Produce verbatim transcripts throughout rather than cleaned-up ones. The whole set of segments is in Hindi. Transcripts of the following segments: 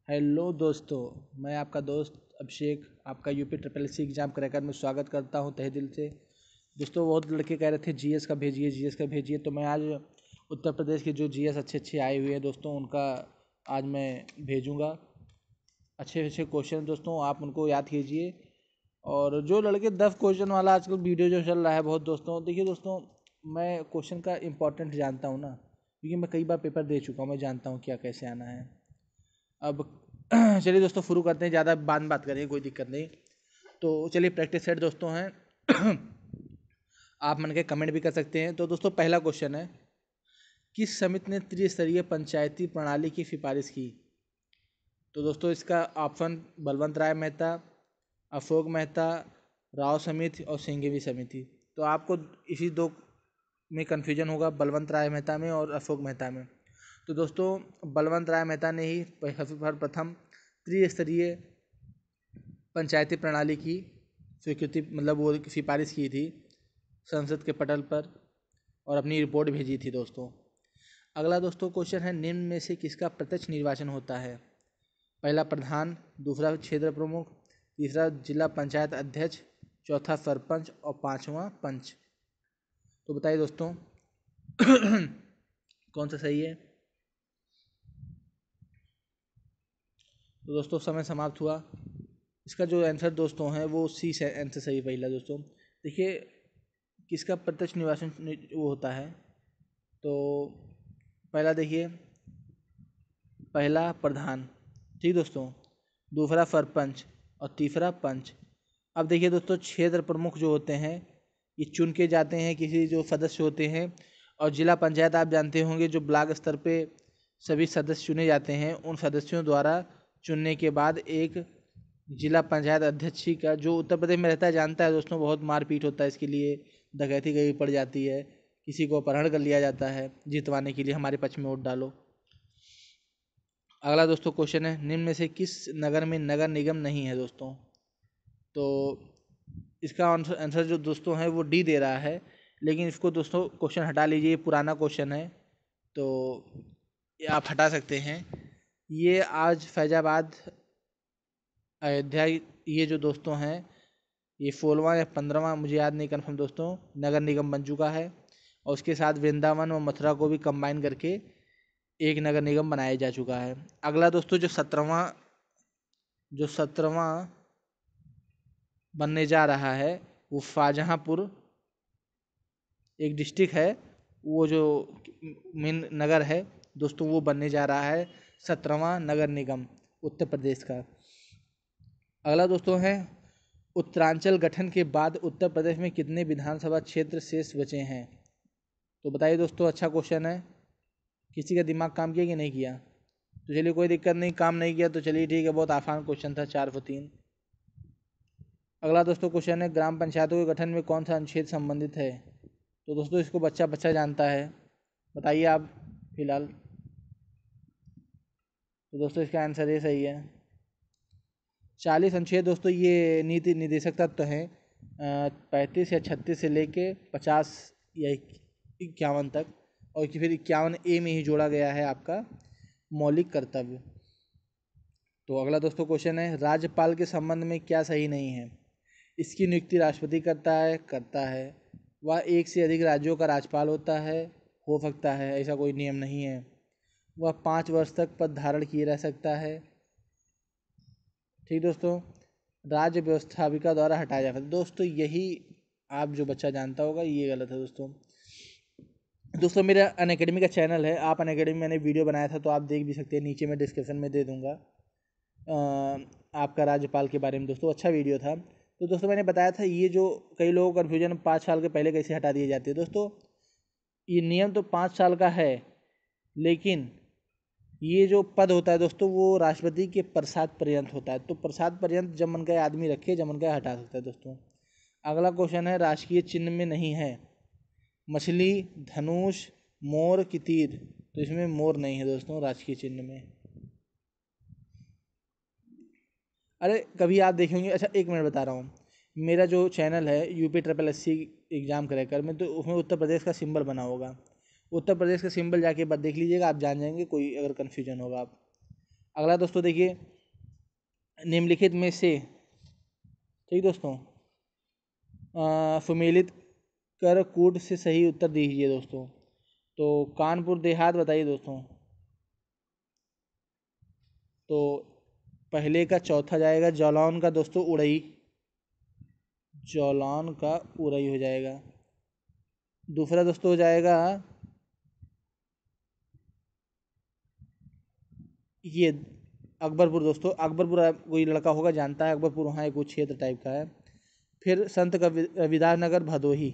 हेलो दोस्तों, मैं आपका दोस्त अभिषेक आपका UP triple S C exam cracker में स्वागत करता हूं तहे दिल से। दोस्तों, बहुत लड़के कह रहे थे जीएस का भेजिए जीएस का भेजिए, तो मैं आज उत्तर प्रदेश के जो जीएस अच्छे अच्छे आए हुए हैं दोस्तों, उनका आज मैं भेजूँगा। अच्छे अच्छे क्वेश्चन दोस्तों, आप उनको याद कीजिए। और जो लड़के दस क्वेश्चन वाला आजकल वीडियो जो चल रहा है बहुत दोस्तों, देखिए दोस्तों, मैं क्वेश्चन का इम्पोर्टेंट जानता हूँ ना, क्योंकि मैं कई बार पेपर दे चुका हूँ, मैं जानता हूँ क्या कैसे आना है। अब चलिए दोस्तों शुरू करते हैं, ज़्यादा बात बात करेंगे, कोई दिक्कत नहीं। तो चलिए प्रैक्टिस सेट दोस्तों हैं। आप मन के कमेंट भी कर सकते हैं। तो दोस्तों पहला क्वेश्चन है, किस समिति ने त्रिस्तरीय पंचायती प्रणाली की सिफारिश की? तो दोस्तों इसका ऑप्शन बलवंत राय मेहता, अशोक मेहता, राव समिति और सिंघवी समिति। तो आपको इसी दो में कन्फ्यूजन होगा, बलवंत राय मेहता में और अशोक मेहता में। तो दोस्तों बलवंत राय मेहता ने ही सर्वप्रथम त्रिस्तरीय पंचायती प्रणाली की स्वीकृति मतलब वो सिफारिश की थी संसद के पटल पर और अपनी रिपोर्ट भेजी थी दोस्तों। अगला दोस्तों क्वेश्चन है, निम्न में से किसका प्रत्यक्ष निर्वाचन होता है? पहला प्रधान, दूसरा क्षेत्र प्रमुख, तीसरा जिला पंचायत अध्यक्ष, चौथा सरपंच और पांचवा पंच। तो बताइए दोस्तों कौन सा सही है? तो दोस्तों समय समाप्त हुआ। इसका जो आंसर दोस्तों है वो सी से आंसर सही पहला दोस्तों। देखिए किसका प्रत्यक्ष निर्वाचन वो होता है, तो पहला देखिए, पहला प्रधान, ठीक दोस्तों, दूसरा सरपंच और तीसरा पंच। अब देखिए दोस्तों, क्षेत्र प्रमुख जो होते हैं ये चुन के जाते हैं, किसी जो सदस्य होते हैं। और जिला पंचायत आप जानते होंगे, जो ब्लॉक स्तर पे सभी सदस्य चुने जाते हैं, उन सदस्यों द्वारा चुनने के बाद एक जिला पंचायत अध्यक्ष का, जो उत्तर प्रदेश में रहता है, जानता है दोस्तों, बहुत मारपीट होता है इसके लिए, डकैती कहीं पड़ जाती है, किसी को अपहरण कर लिया जाता है जितवाने के लिए हमारे पक्ष में वोट डालो। अगला दोस्तों क्वेश्चन है, निम्न में से किस नगर में नगर निगम नहीं है दोस्तों? तो इसका आंसर जो दोस्तों है वो डी दे रहा है, लेकिन इसको दोस्तों क्वेश्चन हटा लीजिए, पुराना क्वेश्चन है, तो आप हटा सकते हैं। ये आज फैजाबाद अयोध्या ये जो दोस्तों हैं, ये सोलहवां या पंद्रहवां मुझे याद नहीं कन्फर्म दोस्तों, नगर निगम बन चुका है। और उसके साथ वृंदावन और मथुरा को भी कंबाइन करके एक नगर निगम बनाया जा चुका है। अगला दोस्तों जो सत्रहवां जो सत्रहवां बनने जा रहा है, वो शाहजहाँपुर एक डिस्ट्रिक्ट है, वो जो मेन नगर है दोस्तों, वो बनने जा रहा है सत्रहवां नगर निगम उत्तर प्रदेश का। अगला दोस्तों है, उत्तरांचल गठन के बाद उत्तर प्रदेश में कितने विधानसभा क्षेत्र शेष बचे हैं? तो बताइए दोस्तों, अच्छा क्वेश्चन है, किसी का दिमाग काम किया कि नहीं किया? तो चलिए कोई दिक्कत नहीं, काम नहीं किया तो चलिए ठीक है, बहुत आसान क्वेश्चन था, चार सौ तीन। अगला दोस्तों क्वेश्चन है, ग्राम पंचायतों के गठन में कौन सा अनुच्छेद संबंधित है? तो दोस्तों इसको बच्चा बच्चा जानता है, बताइए आप फिलहाल। तो दोस्तों इसका आंसर ये सही है, चालीस अनुच्छेद दोस्तों, ये नीति निर्देशक तत्व हैं, पैंतीस या छत्तीस से लेके पचास या इक्यावन तक, और फिर इक्यावन ए में ही जोड़ा गया है आपका मौलिक कर्तव्य। तो अगला दोस्तों क्वेश्चन है, राज्यपाल के संबंध में क्या सही नहीं है? इसकी नियुक्ति राष्ट्रपति करता है करता है वह एक से अधिक राज्यों का राज्यपाल होता है हो सकता है, ऐसा कोई नियम नहीं है। वह पाँच वर्ष तक पद धारण किए रह सकता है, ठीक दोस्तों। राज्य व्यवस्थापिका द्वारा हटाया जा सकता है, दोस्तों यही आप जो बच्चा जानता होगा, ये गलत है दोस्तों। दोस्तों मेरा अनअकैडमी का चैनल है, आप अनअकैडमी मैंने वीडियो बनाया था, तो आप देख भी सकते हैं, नीचे मैं डिस्क्रिप्शन में दे दूंगा आपका राज्यपाल के बारे में दोस्तों, अच्छा वीडियो था। तो दोस्तों मैंने बताया था, ये जो कई लोगों को कन्फ्यूजन, पाँच साल के पहले कैसे हटा दिए जाते हैं दोस्तों, ये नियम तो पाँच साल का है, लेकिन ये जो पद होता है दोस्तों, वो राष्ट्रपति के प्रसाद पर्यंत होता है। तो प्रसाद पर्यंत जब मन का आदमी रखे, जब मन का हटा सकता है दोस्तों। अगला क्वेश्चन है, राजकीय चिन्ह में नहीं है मछली, धनुष, मोर की तीर। तो इसमें मोर नहीं है दोस्तों राजकीय चिन्ह में। अरे कभी आप देखेंगे, अच्छा एक मिनट बता रहा हूँ, मेरा जो चैनल है UP triple S C exam cracker में, तो उसमें उत्तर प्रदेश का सिंबल बना होगा, उत्तर प्रदेश का सिंबल जाके एक बार देख लीजिएगा, आप जान जाएंगे, कोई अगर कन्फ्यूजन होगा आप। अगला दोस्तों देखिए, निम्नलिखित में से, ठीक दोस्तों, अ, सुमेलित कर कूट से सही उत्तर दीजिए दोस्तों। तो कानपुर देहात बताइए दोस्तों। तो पहले का चौथा जाएगा जौलौन का दोस्तों उड़ई, जौलौन का उड़ई हो जाएगा। दूसरा दोस्तों हो जाएगा ये अकबरपुर दोस्तों, अकबरपुर कोई लड़का होगा जानता है, अकबरपुर वहाँ एक कुछ क्षेत्र टाइप का है। फिर संत रविदास नगर भदोही,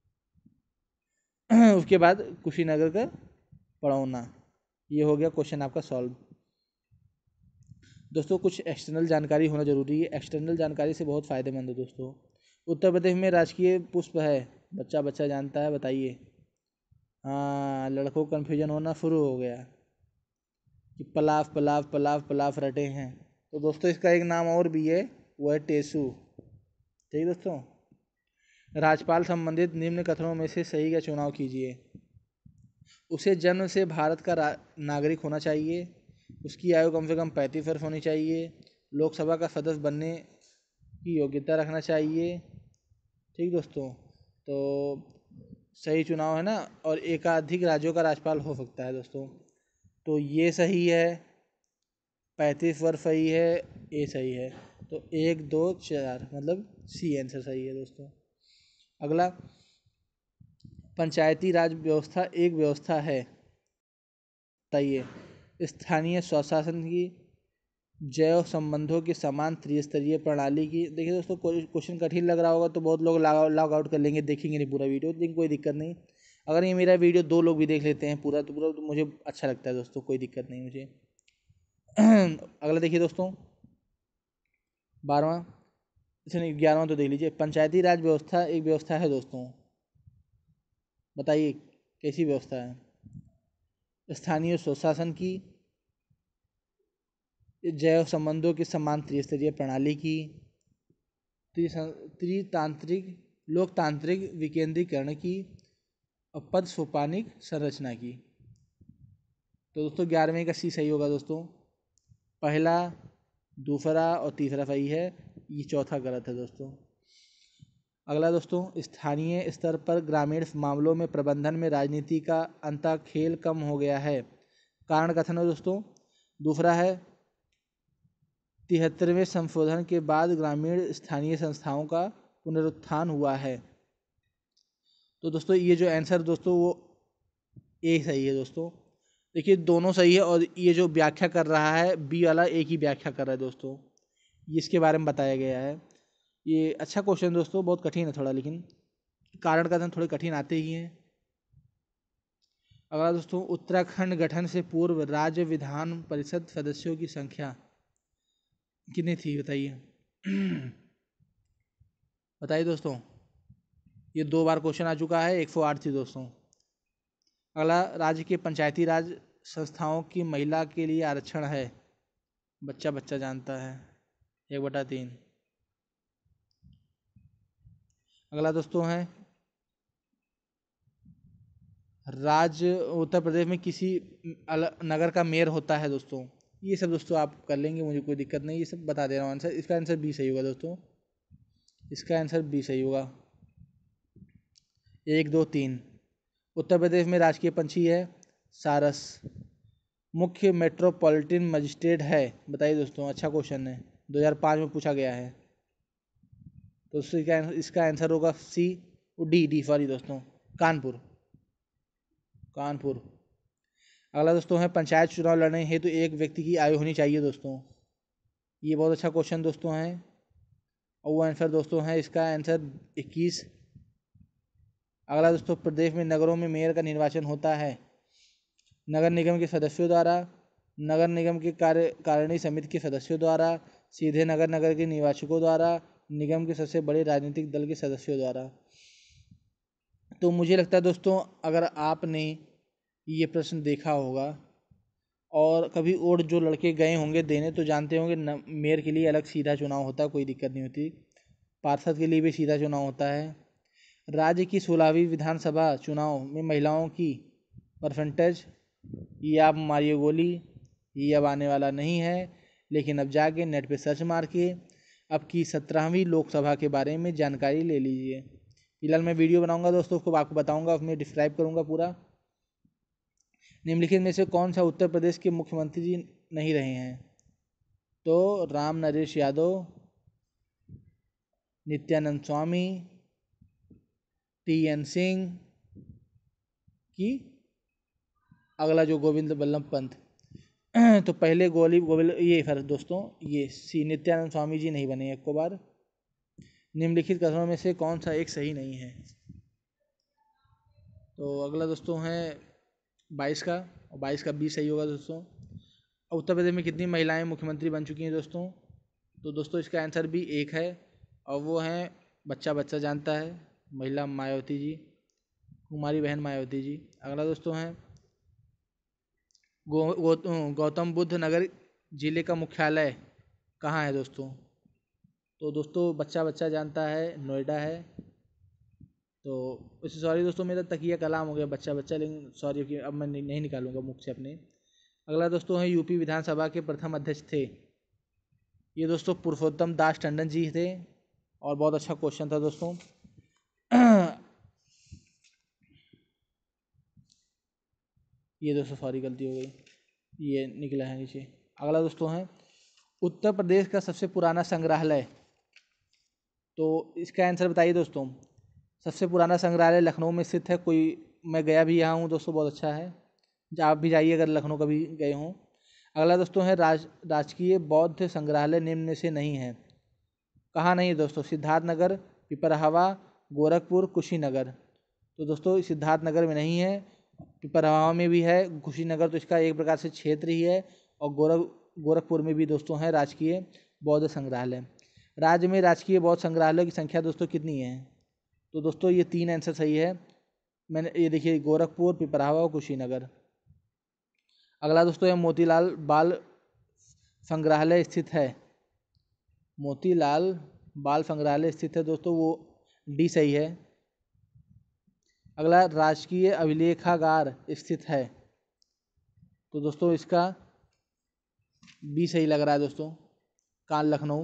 उसके बाद कुशीनगर का पड़ौना। ये हो गया क्वेश्चन आपका सॉल्व। दोस्तों कुछ एक्सटर्नल जानकारी होना जरूरी है, एक्सटर्नल जानकारी से बहुत फ़ायदेमंद है दोस्तों। उत्तर प्रदेश में राजकीय पुष्प है, बच्चा बच्चा जानता है, बताइए। हाँ, लड़कों को कन्फ्यूजन होना शुरू हो गया कि पलाव पलाव पलाव पलाव रटे हैं। तो दोस्तों इसका एक नाम और भी है, वो है टेसू। ठीक दोस्तों। राज्यपाल संबंधित निम्न कथनों में से सही का चुनाव कीजिए। उसे जन्म से भारत का नागरिक होना चाहिए, उसकी आयु कम से कम पैंतीस वर्ष होनी चाहिए, लोकसभा का सदस्य बनने की योग्यता रखना चाहिए। ठीक दोस्तों, तो सही चुनाव है ना, और एकाधिक राज्यों का राज्यपाल हो सकता है दोस्तों। तो ये सही है, पैंतीस वर्ष सही है, ए सही है। तो एक दो चार मतलब सी आंसर सही है दोस्तों। अगला, पंचायती राज व्यवस्था एक व्यवस्था है, बताइए। स्थानीय स्वशासन की, जैव संबंधों की समान त्रिस्तरीय प्रणाली की। देखिए दोस्तों क्वेश्चन कठिन लग रहा होगा तो बहुत लोग लॉग आउट कर लेंगे, देखेंगे नहीं पूरा वीडियो, लेकिन कोई दिक्कत नहीं। अगर ये मेरा वीडियो दो लोग भी देख लेते हैं पूरा तो पूरा तो मुझे अच्छा लगता है दोस्तों, कोई दिक्कत नहीं मुझे। अगला देखिए दोस्तों, बारहवां, अच्छा नहीं ग्यारहवां तो देख लीजिए। पंचायती राज व्यवस्था एक व्यवस्था है दोस्तों, बताइए कैसी व्यवस्था है। स्थानीय स्वशासन की, जैव संबंधों की समान त्रिस्तरीय प्रणाली की, त्रितांत्रिक लोकतांत्रिक विकेंद्रीकरण की, और पद सोपानिक संरचना की। तो दोस्तों ग्यारहवें का सी सही होगा दोस्तों। पहला, दूसरा और तीसरा सही है, ये चौथा गलत है दोस्तों। अगला दोस्तों, स्थानीय स्तर पर ग्रामीण मामलों में प्रबंधन में राजनीति का अंतःखेल कम हो गया है, कारण कथन है दोस्तों। दूसरा है, तिहत्तरवें संशोधन के बाद ग्रामीण स्थानीय संस्थाओं का पुनरुत्थान हुआ है। तो दोस्तों ये जो आंसर दोस्तों वो ए सही है दोस्तों। देखिए दोनों सही है, और ये जो व्याख्या कर रहा है बी वाला एक ही व्याख्या कर रहा है दोस्तों, ये इसके बारे में बताया गया है। ये अच्छा क्वेश्चन दोस्तों, बहुत कठिन है थोड़ा, लेकिन कारण कथन थोड़े कठिन आते ही हैं। अगला दोस्तों, उत्तराखंड गठन से पूर्व राज्य विधान परिषद सदस्यों की संख्या कितनी थी, बताइए। बताइए दोस्तों, ये दो बार क्वेश्चन आ चुका है, एक सौ आठ थी दोस्तों। अगला, राज्य के पंचायती राज संस्थाओं की महिला के लिए आरक्षण है, बच्चा बच्चा जानता है, एक बटा तीन। अगला दोस्तों है, राज्य उत्तर प्रदेश में किसी नगर का मेयर होता है दोस्तों। ये सब दोस्तों आप कर लेंगे, मुझे कोई दिक्कत नहीं, ये सब बता दे रहा हूँ आंसर। इसका आंसर बी सही होगा दोस्तों, इसका आंसर बी सही होगा। एक दो तीन, उत्तर प्रदेश में राजकीय पंछी है सारस। मुख्य मेट्रोपॉलिटन मजिस्ट्रेट है, बताइए दोस्तों, अच्छा क्वेश्चन है, दो हज़ार पाँच में पूछा गया है। तो इसका इसका आंसर होगा सी, डी डी सॉरी दोस्तों, कानपुर, कानपुर। अगला दोस्तों है, पंचायत चुनाव लड़ने हेतु तो एक व्यक्ति की आयु होनी चाहिए दोस्तों। ये बहुत अच्छा क्वेश्चन दोस्तों है, और वो आंसर दोस्तों है इसका आंसर इक्कीस। अगला दोस्तों, प्रदेश में नगरों में मेयर का निर्वाचन होता है नगर निगम के सदस्यों द्वारा, नगर निगम के कार्य कारिणी समिति के सदस्यों द्वारा, सीधे नगर नगर के निवाचकों द्वारा, निगम के सबसे बड़े राजनीतिक दल के सदस्यों द्वारा। तो मुझे लगता है दोस्तों, अगर आपने ये प्रश्न देखा होगा और कभी और जो लड़के गए होंगे देने तो जानते होंगे, मेयर के लिए अलग सीधा चुनाव होता है, कोई दिक्कत नहीं होती। पार्षद के लिए भी सीधा चुनाव होता है। राज्य की सोलहवीं विधानसभा चुनाव में महिलाओं की परसेंटेज, ये आप मारिए गोली, ये अब आने वाला नहीं है, लेकिन अब जाके नेट पे सर्च मार के अब की सत्रहवीं लोकसभा के बारे में जानकारी ले लीजिए। फिलहाल मैं वीडियो बनाऊंगा दोस्तों, उसको आपको बताऊंगा, उसमें डिस्क्राइब करूंगा पूरा। निम्नलिखित में से कौन सा उत्तर प्रदेश के मुख्यमंत्री जी नहीं रहे हैं? तो राम नरेश यादव, नित्यानंद स्वामी, टी एन सिंह की अगला जो गोविंद बल्लभ पंत। तो पहले गोली गोविंद ये फिर दोस्तों ये सी नित्यानंद स्वामी जी नहीं बने एक को बार। निम्नलिखित कथनों में से कौन सा एक सही नहीं है? तो अगला दोस्तों है बाईस का, और बाईस का बीस सही होगा दोस्तों। उत्तर प्रदेश में कितनी महिलाएं मुख्यमंत्री बन चुकी हैं दोस्तों? तो दोस्तों इसका आंसर भी एक है, और वो हैं बच्चा बच्चा जानता है महिला मायावती जी, कुमारी बहन मायावती जी। अगला दोस्तों है गौ, गौ, गौतम बुद्ध नगर जिले का मुख्यालय कहाँ है दोस्तों? तो दोस्तों बच्चा बच्चा जानता है नोएडा है। तो इसे सॉरी दोस्तों, मेरा तकिया कलाम हो गया बच्चा बच्चा, लेकिन सॉरी कि अब मैं नहीं, नहीं निकालूंगा मुख से अपने। अगला दोस्तों है यूपी विधानसभा के प्रथम अध्यक्ष थे? ये दोस्तों पुरुषोत्तम दास टंडन जी थे, और बहुत अच्छा क्वेश्चन था दोस्तों। ये दोस्तों सॉरी गलती हो गई, ये निकला है नीचे। अगला दोस्तों है उत्तर प्रदेश का सबसे पुराना संग्रहालय। तो इसका आंसर बताइए दोस्तों। सबसे पुराना संग्रहालय लखनऊ में स्थित है। कोई मैं गया भी यहाँ हूँ दोस्तों, बहुत अच्छा है, आप भी जाइए अगर लखनऊ कभी गए हों। अगला दोस्तों है राज राजकीय बौद्ध संग्रहालय निम्न में से नहीं है? कहाँ नहीं है दोस्तों? सिद्धार्थनगर, पिपरहवा, गोरखपुर, कुशीनगर। तो दोस्तों सिद्धार्थनगर में नहीं है, पिपरहवा में भी है, कुशीनगर तो इसका एक प्रकार से क्षेत्र ही है, और गोरख गोरखपुर में भी दोस्तों है राजकीय बौद्ध संग्रहालय। राज्य में राजकीय बौद्ध संग्रहालय की संख्या दोस्तों कितनी है? तो दोस्तों ये तीन आंसर सही है। मैंने ये देखिए गोरखपुर, पिपरावा और कुशीनगर। अगला दोस्तों है मोतीलाल बाल संग्रहालय स्थित है? मोतीलाल बाल संग्रहालय स्थित है दोस्तों, वो डी सही है। अगला राजकीय अभिलेखागार स्थित है? तो दोस्तों इसका बी सही लग रहा है दोस्तों, कान लखनऊ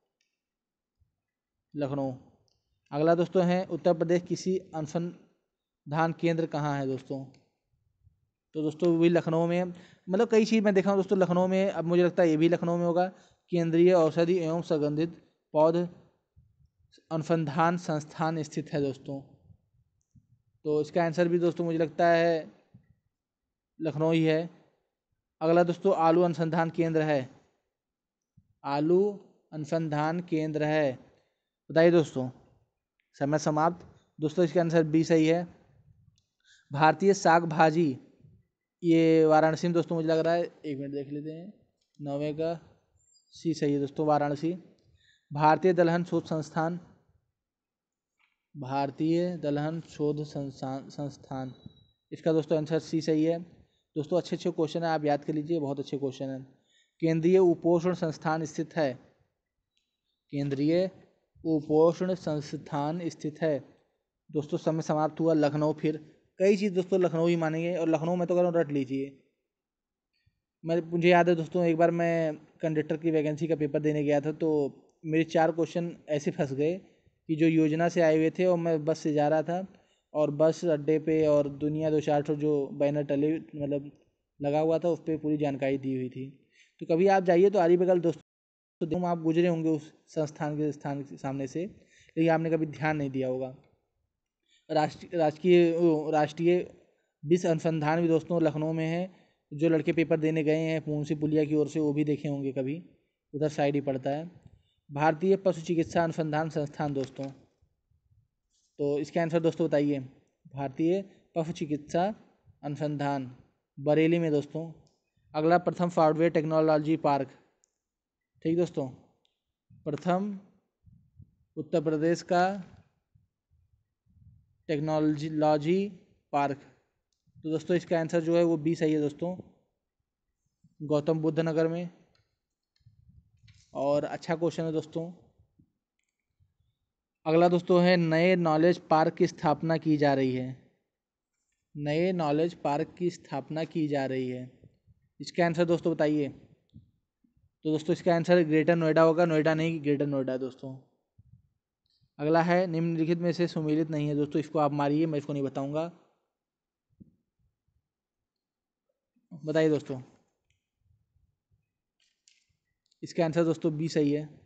लखनऊ। अगला दोस्तों है उत्तर प्रदेश कृषि अनुसंधान केंद्र कहाँ है दोस्तों? तो दोस्तों वही लखनऊ में, मतलब कई चीज़ मैं देखा हूँ दोस्तों लखनऊ में, अब मुझे लगता है ये भी लखनऊ में होगा। केंद्रीय औषधि एवं सुगंधित पौध अनुसंधान संस्थान स्थित है दोस्तों। तो इसका आंसर भी दोस्तों मुझे लगता है लखनऊ ही है। अगला दोस्तों आलू अनुसंधान केंद्र है? आलू अनुसंधान केंद्र है, बताइए दोस्तों। समय समाप्त। दोस्तों इसका आंसर बी सही है। भारतीय साग भाजी, ये वाराणसी में दोस्तों मुझे लग रहा है, एक मिनट देख लेते हैं। नौवे का सी सही है दोस्तों, वाराणसी। भारतीय दलहन शोध संस्थान, भारतीय दलहन शोध संस्थान संस्थान इसका दोस्तों आंसर सी सही है। दोस्तों अच्छे अच्छे क्वेश्चन है, आप याद कर लीजिए, बहुत अच्छे क्वेश्चन है। केंद्रीय उपोषण संस्थान स्थित है? केंद्रीय उपोषण संस्थान स्थित है दोस्तों। समय समाप्त हुआ। लखनऊ, फिर कई चीज़ दोस्तों लखनऊ ही मानेंगे, और लखनऊ में तो करूँ रट लीजिए। मैं मुझे याद है दोस्तों एक बार मैं कंडक्टर की वैकेंसी का पेपर देने गया था, तो मेरे चार क्वेश्चन ऐसे फंस गए कि जो योजना से आए हुए थे, और मैं बस से जा रहा था, और बस अड्डे पे और दुनिया दो चार ठो जो बैनर टले मतलब लगा हुआ था, उस पर पूरी जानकारी दी हुई थी। तो कभी आप जाइए तो आरी बगल दोस्तों, तो आप गुजरे होंगे उस संस्थान के स्थान के सामने से, लेकिन आपने कभी ध्यान नहीं दिया होगा। राष्ट्रीय राजकीय राष्ट्रीय विश्व अनुसंधान भी दोस्तों लखनऊ में है। जो लड़के पेपर देने गए हैं मुंशी पुलिया की ओर से, वो भी देखे होंगे कभी, उधर साइड ही पड़ता है। भारतीय पशु चिकित्सा अनुसंधान संस्थान दोस्तों, तो इसका आंसर दोस्तों बताइए। भारतीय पशु चिकित्सा अनुसंधान बरेली में दोस्तों। अगला प्रथम सॉफ्टवेयर टेक्नोलॉजी पार्क, ठीक दोस्तों, प्रथम उत्तर प्रदेश का टेक्नोलॉजी पार्क, तो दोस्तों इसका आंसर जो है वो बी सही है दोस्तों, गौतम बुद्ध नगर में। और अच्छा क्वेश्चन है दोस्तों। अगला दोस्तों है नए नॉलेज पार्क की स्थापना की जा रही है? नए नॉलेज पार्क की स्थापना की जा रही है, इसका आंसर दोस्तों बताइए। तो दोस्तों इसका आंसर ग्रेटर नोएडा होगा, नोएडा नहीं ग्रेटर नोएडा दोस्तों। अगला है निम्नलिखित में से सुमेलित नहीं है दोस्तों, इसको आप मारिए, मैं इसको नहीं बताऊंगा। बताइए दोस्तों। इसका आंसर दोस्तों बी सही है।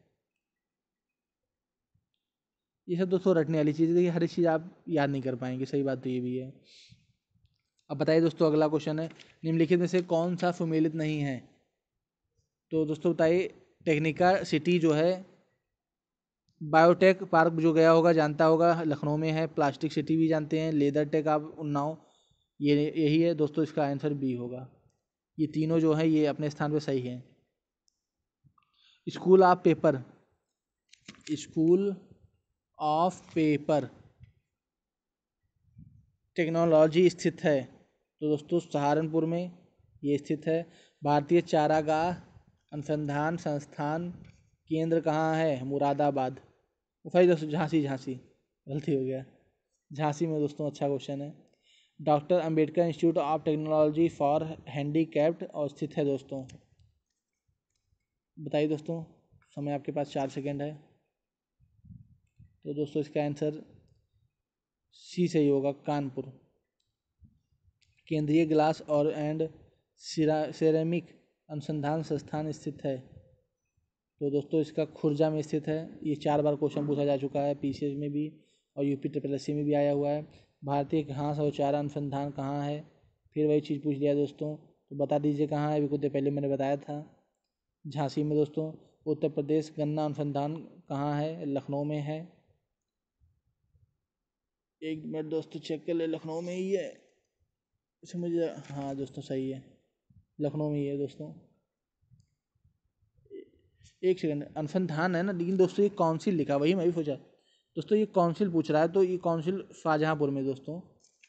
ये सब दोस्तों रटने वाली चीज़ है, देखिए हर एक चीज़ आप याद नहीं कर पाएंगे, सही बात तो ये भी है। अब बताइए दोस्तों, अगला क्वेश्चन है निम्नलिखित में से कौन सा सुमेलित नहीं है। तो दोस्तों बताइए, टेक्निका सिटी जो है, बायोटेक पार्क जो गया होगा जानता होगा, लखनऊ में है। प्लास्टिक सिटी भी जानते हैं, लेदर टेक आप उन्नाव, ये यही है दोस्तों। इसका आंसर बी होगा। ये तीनों जो है ये अपने स्थान पे सही है। School of paper, school of paper technology स्थित है, तो दोस्तों सहारनपुर में ये स्थित है। भारतीय चारागाह अनुसंधान संस्थान केंद्र कहाँ है, मुरादाबाद। सही दोस्तों, झांसी, झांसी गलती हो गया, झांसी में दोस्तों। अच्छा क्वेश्चन है। Doctor Ambedkar institute of technology for handicapped और स्थित है दोस्तों। बताइए दोस्तों, समय आपके पास चार सेकेंड है। तो दोस्तों इसका आंसर सी सही होगा, कानपुर। केंद्रीय ग्लास और एंड सिरेमिक अनुसंधान संस्थान स्थित है, तो दोस्तों इसका खुर्जा में स्थित है। ये चार बार क्वेश्चन पूछा जा चुका है, पीसीएस में भी और यूपी ट्रिपल एस सी में भी आया हुआ है। भारतीय घास और चारा अनुसंधान कहाँ है, फिर वही चीज़ पूछ लिया दोस्तों। तो बता दीजिए कहाँ है, अभी कुछ देर पहले मैंने बताया था, झांसी में दोस्तों। उत्तर प्रदेश गन्ना अनुसंधान कहाँ है, लखनऊ में है। एक मिनट दोस्तों चेक कर ले, लखनऊ में ही है। अच्छा मुझे, हाँ दोस्तों सही है, लखनऊ में ही है दोस्तों। एक सेकंड, अनुसंधान है ना, लेकिन दोस्तों ये काउंसिल लिखा, वही मैं भी सोचा दोस्तों, ये काउंसिल पूछ रहा है, तो ये काउंसिल शाहजहाँपुर में दोस्तों।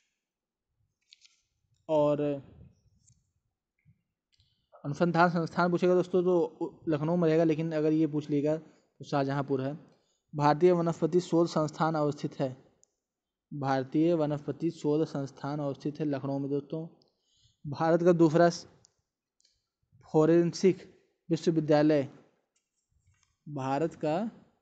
और अनुसंधान संस्थान पूछेगा दोस्तों तो लखनऊ में रहेगा, लेकिन अगर ये पूछ लेगा तो शाहजहाँपुर है। भारतीय वनस्पति शोध संस्थान अवस्थित है, भारतीय वनस्पति शोध संस्थान अवस्थित है लखनऊ में दोस्तों। भारत का दूसरा फोरेंसिक विश्वविद्यालय, भारत का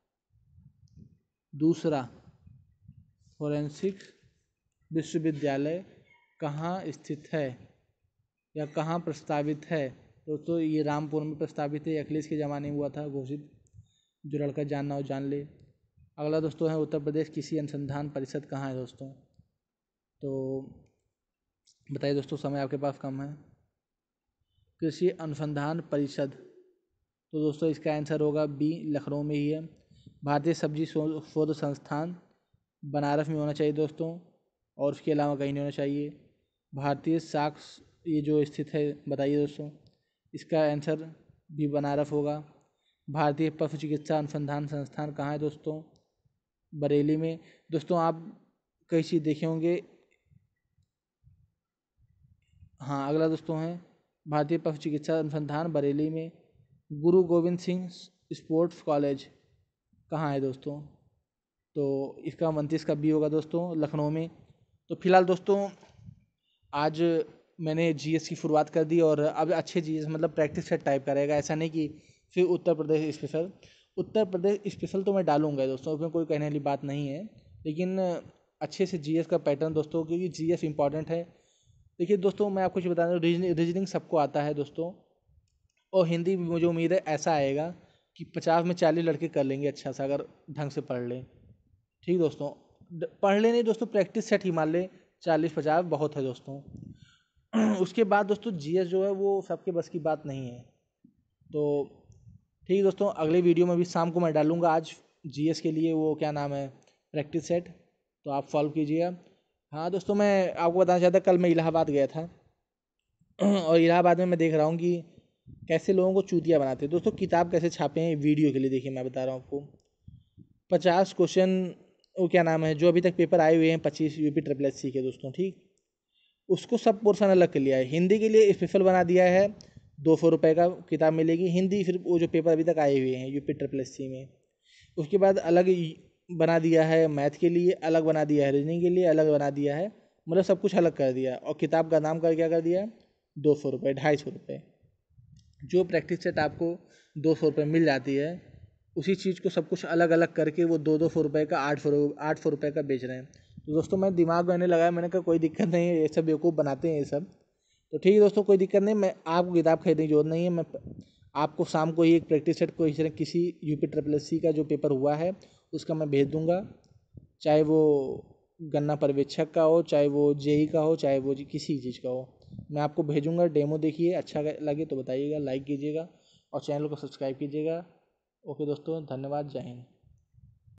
दूसरा फोरेंसिक विश्वविद्यालय कहाँ स्थित है या कहाँ प्रस्तावित है। दोस्तों ये रामपुर में प्रस्तावित है, अखिलेश के ज़माने में हुआ था घोषित, जो लड़का जानना हो जान ले। अगला दोस्तों है उत्तर प्रदेश कृषि अनुसंधान परिषद कहाँ है दोस्तों। तो बताइए दोस्तों, समय आपके पास कम है। कृषि अनुसंधान परिषद, तो दोस्तों इसका आंसर होगा बी, लखनऊ में ही है। भारतीय सब्जी शोध संस्थान बनारस में होना चाहिए दोस्तों, और उसके अलावा कहीं नहीं होना चाहिए। भारतीय साख ये जो स्थित है, बताइए दोस्तों। इसका आंसर भी बनारस होगा। भारतीय पशु चिकित्सा अनुसंधान संस्थान कहाँ है दोस्तों, बरेली में। दोस्तों आप कई चीज़ देखे होंगे। हाँ अगला दोस्तों है भारतीय पशु चिकित्सा अनुसंधान बरेली में। गुरु गोविंद सिंह स्पोर्ट्स कॉलेज कहाँ है दोस्तों, तो इसका उनतीस का बी होगा दोस्तों, लखनऊ में। तो फिलहाल दोस्तों आज मैंने जीएस की शुरुआत कर दी, और अब अच्छे जीएस मतलब प्रैक्टिस सेट टाइप का रहेगा, ऐसा नहीं कि फिर उत्तर प्रदेश स्पेशल। उत्तर प्रदेश स्पेशल तो मैं डालूंगा दोस्तों, उसमें कोई कहने वाली बात नहीं है, लेकिन अच्छे से जीएस का पैटर्न दोस्तों, क्योंकि जीएस इंपॉर्टेंट है। देखिए दोस्तों मैं आपको कुछ बता दूँ, रीजनिंग सबको आता है दोस्तों, और हिंदी भी मुझे उम्मीद है ऐसा आएगा कि पचास में चालीस लड़के कर लेंगे अच्छा सा, अगर ढंग से पढ़ लें। ठीक दोस्तों, पढ़ ले नहीं दोस्तों, प्रैक्टिस सेट ही मान ले, चालीस पचास बहुत है दोस्तों। उसके बाद दोस्तों जीएस जो है वो सबके बस की बात नहीं है। तो ठीक दोस्तों, अगले वीडियो में भी शाम को मैं डालूंगा आज जीएस के लिए वो क्या नाम है प्रैक्टिस सेट, तो आप सॉल्व कीजिएगा। हाँ दोस्तों, मैं आपको बताना चाहता, कल मैं इलाहाबाद गया था और इलाहाबाद में मैं देख रहा हूँ कि कैसे लोगों को चूतिया बनाते हैं दोस्तों। किताब कैसे छापे हैं वीडियो के लिए, देखिए मैं बता रहा हूँ आपको। पचास क्वेश्चन वो क्या नाम है जो अभी तक पेपर आए हुए हैं, पच्चीस यूपी ट्रिपल एस सी के दोस्तों, ठीक, उसको सब पोर्शन अलग कर लिया है। हिंदी के लिए स्पेशल बना दिया है, दो सौ रुपये का किताब मिलेगी हिंदी, फिर वो जो पेपर अभी तक आए हुए हैं यूपी ट्रिपल एस सी में। उसके बाद अलग बना दिया है मैथ के लिए, अलग बना दिया है रीजनिंग के लिए, अलग बना दिया है, मतलब सब कुछ अलग कर दिया। और किताब का दाम कर क्या कर दिया, दो सौ रुपये, ढाई सौ रुपये। जो प्रैक्टिस सेट आपको दो सौ रुपये मिल जाती है, उसी चीज़ को सब कुछ अलग अलग करके वो दो दो सौ रुपये का आठ सौ आठ सौ रुपये का बेच रहे हैं। तो दोस्तों मैं दिमाग मैंने लगाया, मैंने कहा कोई दिक्कत नहीं है, ये सब बेवकूफ़ बनाते हैं ये सब। तो ठीक है दोस्तों, कोई दिक्कत नहीं, मैं आपको किताब खरीदने की जरूरत नहीं है। मैं आपको शाम को ही एक प्रैक्टिस सेट को इस किसी यूपी ट्रिपल एस सी का जो पेपर हुआ है उसका मैं भेज दूंगा, चाहे वो गन्ना पर्यवेक्षक का हो, चाहे वो जेई का हो, चाहे वो किसी चीज़ का हो, मैं आपको भेजूंगा। डेमो देखिए, अच्छा लगे तो बताइएगा, लाइक कीजिएगा और चैनल को सब्सक्राइब कीजिएगा। ओके दोस्तों, धन्यवाद, जय हिंद।